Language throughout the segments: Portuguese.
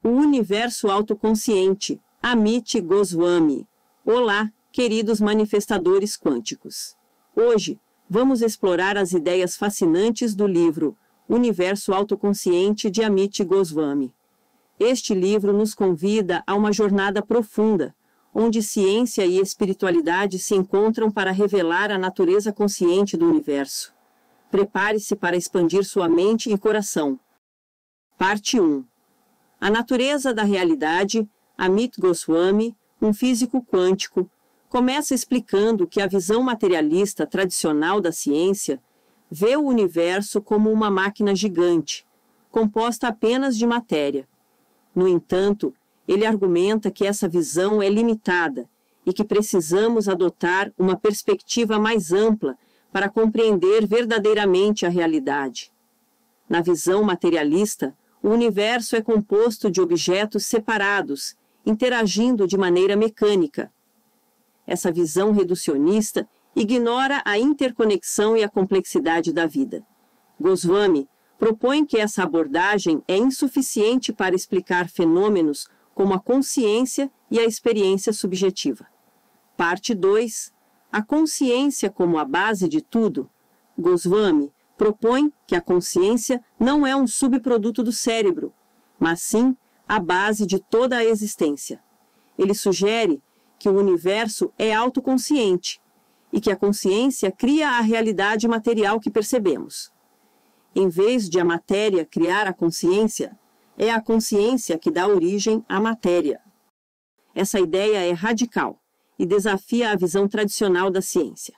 O universo autoconsciente, Amit Goswami. Olá, queridos manifestadores quânticos. Hoje, vamos explorar as ideias fascinantes do livro Universo Autoconsciente de Amit Goswami. Este livro nos convida a uma jornada profunda, onde ciência e espiritualidade se encontram para revelar a natureza consciente do universo. Prepare-se para expandir sua mente e coração. Parte 1. A natureza da realidade, Amit Goswami, um físico quântico, começa explicando que a visão materialista tradicional da ciência vê o universo como uma máquina gigante, composta apenas de matéria. No entanto, ele argumenta que essa visão é limitada e que precisamos adotar uma perspectiva mais ampla para compreender verdadeiramente a realidade. Na visão materialista, o universo é composto de objetos separados, interagindo de maneira mecânica. Essa visão reducionista ignora a interconexão e a complexidade da vida. Goswami propõe que essa abordagem é insuficiente para explicar fenômenos como a consciência e a experiência subjetiva. Parte 2. A consciência como a base de tudo. Goswami propõe que a consciência não é um subproduto do cérebro, mas sim a base de toda a existência. Ele sugere que o universo é autoconsciente e que a consciência cria a realidade material que percebemos. Em vez de a matéria criar a consciência, é a consciência que dá origem à matéria. Essa ideia é radical e desafia a visão tradicional da ciência.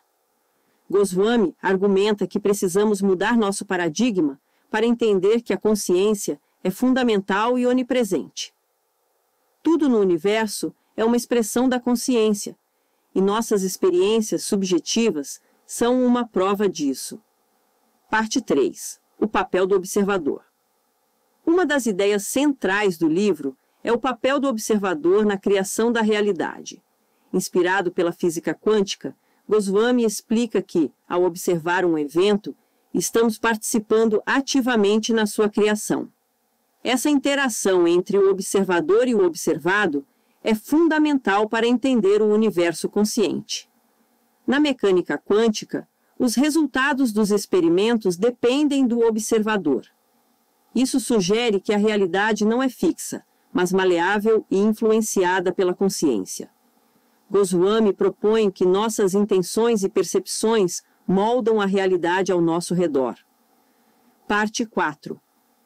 Goswami argumenta que precisamos mudar nosso paradigma para entender que a consciência é fundamental e onipresente. Tudo no universo é uma expressão da consciência, e nossas experiências subjetivas são uma prova disso. Parte 3. O papel do observador. Uma das ideias centrais do livro é o papel do observador na criação da realidade. Inspirado pela física quântica, Goswami explica que, ao observar um evento, estamos participando ativamente na sua criação. Essa interação entre o observador e o observado é fundamental para entender o universo consciente. Na mecânica quântica, os resultados dos experimentos dependem do observador. Isso sugere que a realidade não é fixa, mas maleável e influenciada pela consciência. Goswami propõe que nossas intenções e percepções moldam a realidade ao nosso redor. Parte 4.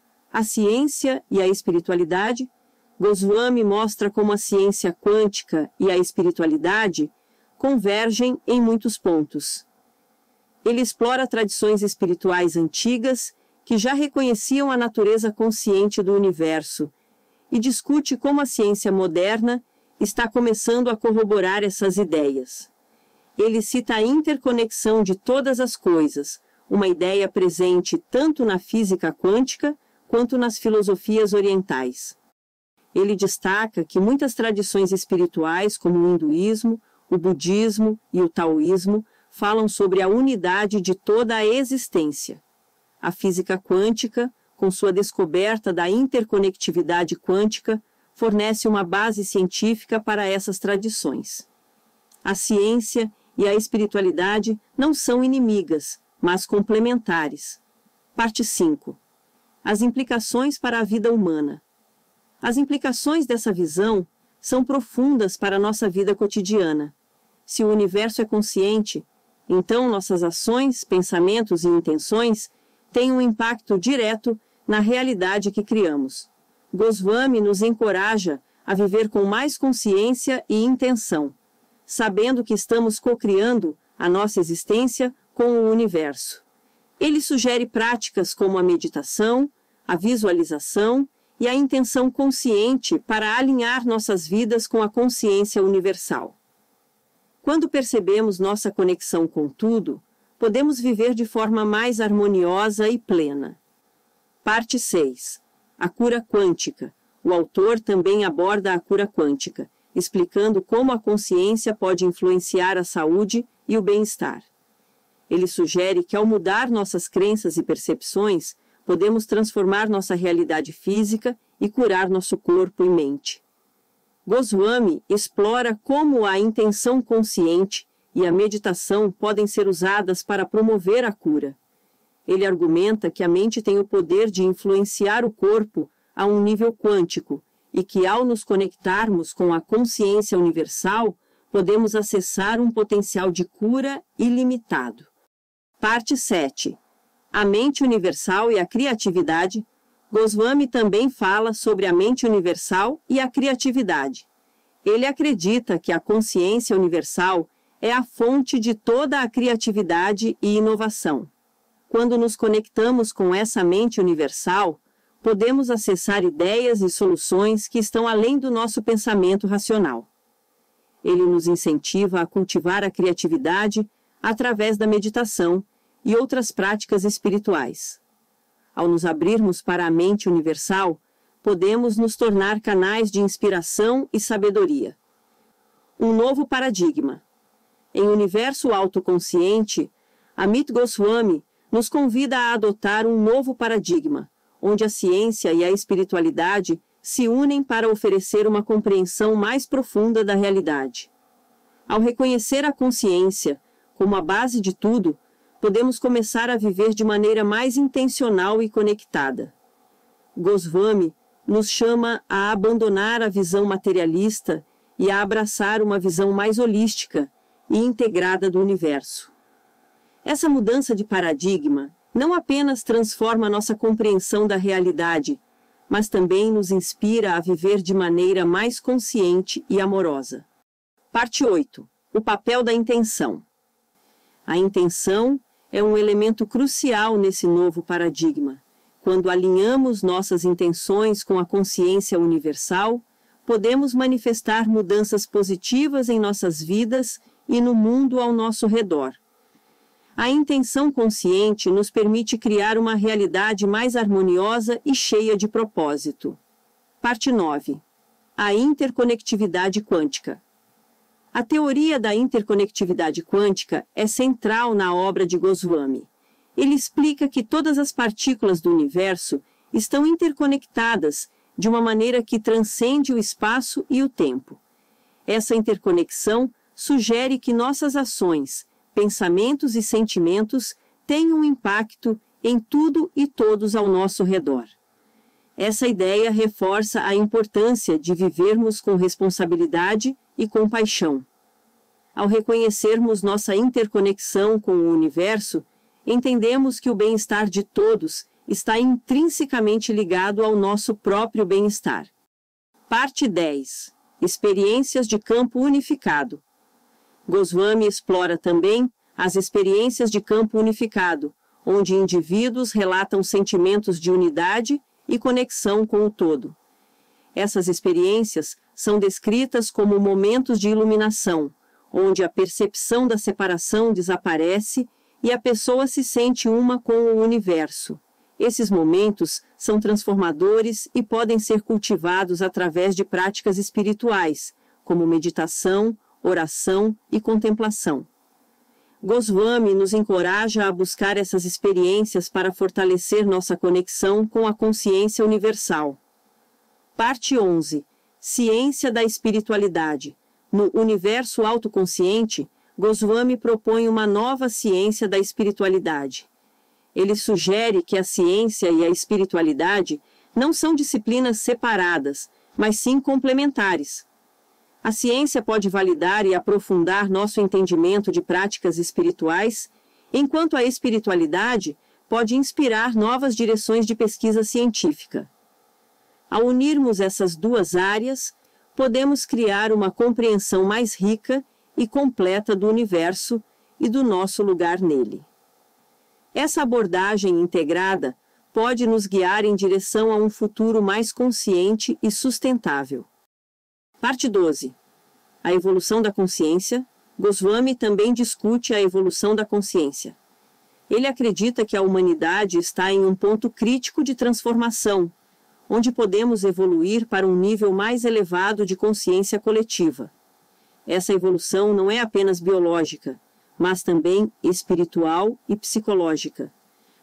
A ciência e a espiritualidade. Goswami mostra como a ciência quântica e a espiritualidade convergem em muitos pontos. Ele explora tradições espirituais antigas que já reconheciam a natureza consciente do universo e discute como a ciência moderna está começando a corroborar essas ideias. Ele cita a interconexão de todas as coisas, uma ideia presente tanto na física quântica quanto nas filosofias orientais. Ele destaca que muitas tradições espirituais, como o hinduísmo, o budismo e o taoísmo, falam sobre a unidade de toda a existência. A física quântica, com sua descoberta da interconectividade quântica, fornece uma base científica para essas tradições. A ciência e a espiritualidade não são inimigas, mas complementares. Parte 5. As implicações para a vida humana. As implicações dessa visão são profundas para a nossa vida cotidiana. Se o universo é consciente, então nossas ações, pensamentos e intenções têm um impacto direto na realidade que criamos. Goswami nos encoraja a viver com mais consciência e intenção, sabendo que estamos co-criando a nossa existência com o universo. Ele sugere práticas como a meditação, a visualização e a intenção consciente para alinhar nossas vidas com a consciência universal. Quando percebemos nossa conexão com tudo, podemos viver de forma mais harmoniosa e plena. Parte 6. A cura quântica. O autor também aborda a cura quântica, explicando como a consciência pode influenciar a saúde e o bem-estar. Ele sugere que ao mudar nossas crenças e percepções, podemos transformar nossa realidade física e curar nosso corpo e mente. Goswami explora como a intenção consciente e a meditação podem ser usadas para promover a cura. Ele argumenta que a mente tem o poder de influenciar o corpo a um nível quântico e que, ao nos conectarmos com a consciência universal, podemos acessar um potencial de cura ilimitado. Parte 7. A mente universal e a criatividade. Goswami também fala sobre a mente universal e a criatividade. Ele acredita que a consciência universal é a fonte de toda a criatividade e inovação. Quando nos conectamos com essa mente universal, podemos acessar ideias e soluções que estão além do nosso pensamento racional. Ele nos incentiva a cultivar a criatividade através da meditação e outras práticas espirituais. Ao nos abrirmos para a mente universal, podemos nos tornar canais de inspiração e sabedoria. Um novo paradigma. Em Universo Autoconsciente, Amit Goswami nos convida a adotar um novo paradigma, onde a ciência e a espiritualidade se unem para oferecer uma compreensão mais profunda da realidade. Ao reconhecer a consciência como a base de tudo, podemos começar a viver de maneira mais intencional e conectada. Goswami nos chama a abandonar a visão materialista e a abraçar uma visão mais holística e integrada do universo. Essa mudança de paradigma não apenas transforma nossa compreensão da realidade, mas também nos inspira a viver de maneira mais consciente e amorosa. Parte 8. O papel da intenção. A intenção é um elemento crucial nesse novo paradigma. Quando alinhamos nossas intenções com a consciência universal, podemos manifestar mudanças positivas em nossas vidas e no mundo ao nosso redor. A intenção consciente nos permite criar uma realidade mais harmoniosa e cheia de propósito. Parte 9. A interconectividade quântica. A teoria da interconectividade quântica é central na obra de Goswami. Ele explica que todas as partículas do universo estão interconectadas de uma maneira que transcende o espaço e o tempo. Essa interconexão sugere que nossas ações, pensamentos e sentimentos têm um impacto em tudo e todos ao nosso redor. Essa ideia reforça a importância de vivermos com responsabilidade e compaixão. Ao reconhecermos nossa interconexão com o universo, entendemos que o bem-estar de todos está intrinsecamente ligado ao nosso próprio bem-estar. Parte 10. Experiências de campo unificado. Goswami explora também as experiências de campo unificado, onde indivíduos relatam sentimentos de unidade e conexão com o todo. Essas experiências são descritas como momentos de iluminação, onde a percepção da separação desaparece e a pessoa se sente uma com o universo. Esses momentos são transformadores e podem ser cultivados através de práticas espirituais, como meditação, oração e contemplação. Goswami nos encoraja a buscar essas experiências para fortalecer nossa conexão com a consciência universal. Parte 11. Ciência da espiritualidade. No Universo Autoconsciente, Goswami propõe uma nova ciência da espiritualidade. Ele sugere que a ciência e a espiritualidade não são disciplinas separadas, mas sim complementares. A ciência pode validar e aprofundar nosso entendimento de práticas espirituais, enquanto a espiritualidade pode inspirar novas direções de pesquisa científica. Ao unirmos essas duas áreas, podemos criar uma compreensão mais rica e completa do universo e do nosso lugar nele. Essa abordagem integrada pode nos guiar em direção a um futuro mais consciente e sustentável. Parte 12. A evolução da consciência. Goswami também discute a evolução da consciência. Ele acredita que a humanidade está em um ponto crítico de transformação, onde podemos evoluir para um nível mais elevado de consciência coletiva. Essa evolução não é apenas biológica, mas também espiritual e psicológica.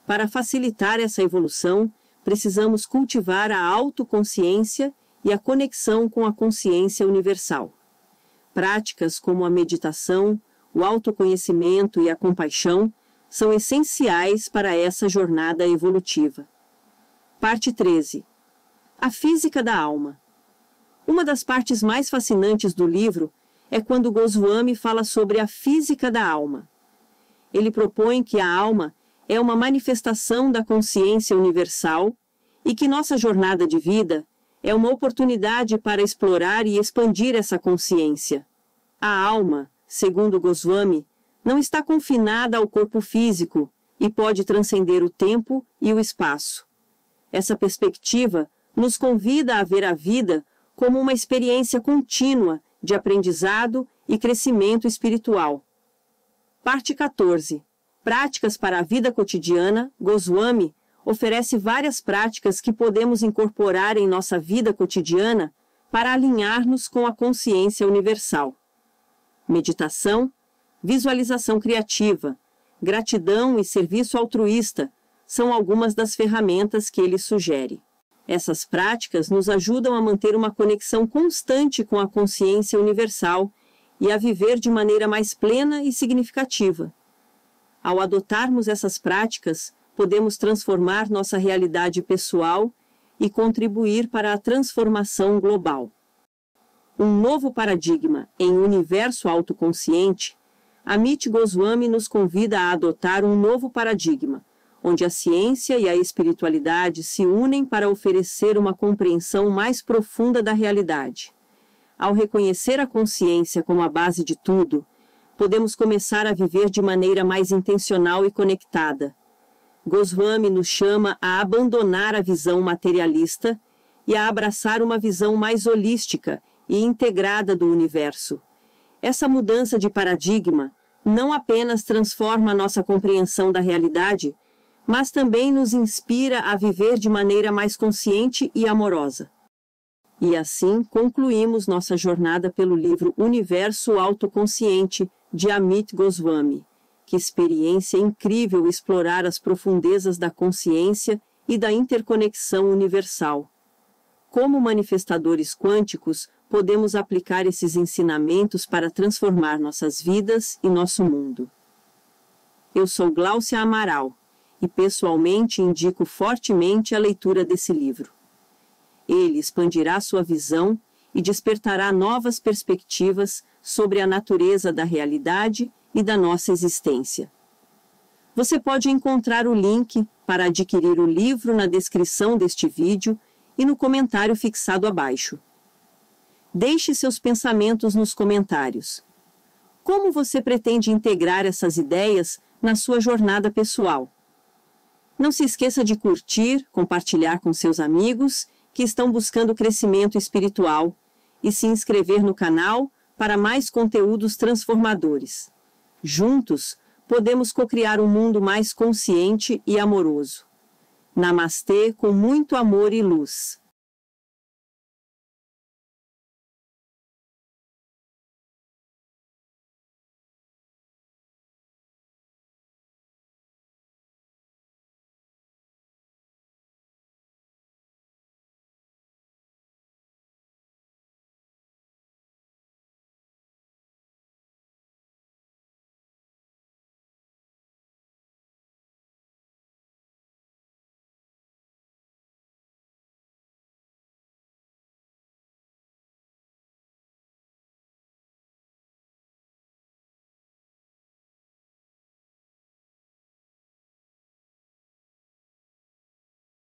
Para facilitar essa evolução, precisamos cultivar a autoconsciência e a conexão com a consciência universal. Práticas como a meditação, o autoconhecimento e a compaixão são essenciais para essa jornada evolutiva. Parte 13. A física da alma. Uma das partes mais fascinantes do livro é quando Goswami fala sobre a física da alma. Ele propõe que a alma é uma manifestação da consciência universal e que nossa jornada de vida é uma oportunidade para explorar e expandir essa consciência. A alma, segundo Goswami, não está confinada ao corpo físico e pode transcender o tempo e o espaço. Essa perspectiva nos convida a ver a vida como uma experiência contínua de aprendizado e crescimento espiritual. Parte 14. Práticas para a vida cotidiana. Goswami oferece várias práticas que podemos incorporar em nossa vida cotidiana para alinhar-nos com a consciência universal. Meditação, visualização criativa, gratidão e serviço altruísta são algumas das ferramentas que ele sugere. Essas práticas nos ajudam a manter uma conexão constante com a consciência universal e a viver de maneira mais plena e significativa. Ao adotarmos essas práticas, podemos transformar nossa realidade pessoal e contribuir para a transformação global. Um novo paradigma em um universo autoconsciente. Amit Goswami nos convida a adotar um novo paradigma, onde a ciência e a espiritualidade se unem para oferecer uma compreensão mais profunda da realidade. Ao reconhecer a consciência como a base de tudo, podemos começar a viver de maneira mais intencional e conectada. Goswami nos chama a abandonar a visão materialista e a abraçar uma visão mais holística e integrada do universo. Essa mudança de paradigma não apenas transforma a nossa compreensão da realidade, mas também nos inspira a viver de maneira mais consciente e amorosa. E assim concluímos nossa jornada pelo livro Universo Autoconsciente, de Amit Goswami. Que experiência incrível explorar as profundezas da consciência e da interconexão universal. Como manifestadores quânticos, podemos aplicar esses ensinamentos para transformar nossas vidas e nosso mundo. Eu sou Gláucia Amaral e pessoalmente indico fortemente a leitura desse livro. Ele expandirá sua visão e despertará novas perspectivas sobre a natureza da realidade e da nossa existência. Você pode encontrar o link para adquirir o livro na descrição deste vídeo e no comentário fixado abaixo. Deixe seus pensamentos nos comentários. Como você pretende integrar essas ideias na sua jornada pessoal? Não se esqueça de curtir, compartilhar com seus amigos que estão buscando crescimento espiritual e se inscrever no canal para mais conteúdos transformadores. Juntos, podemos cocriar um mundo mais consciente e amoroso. Namastê com muito amor e luz.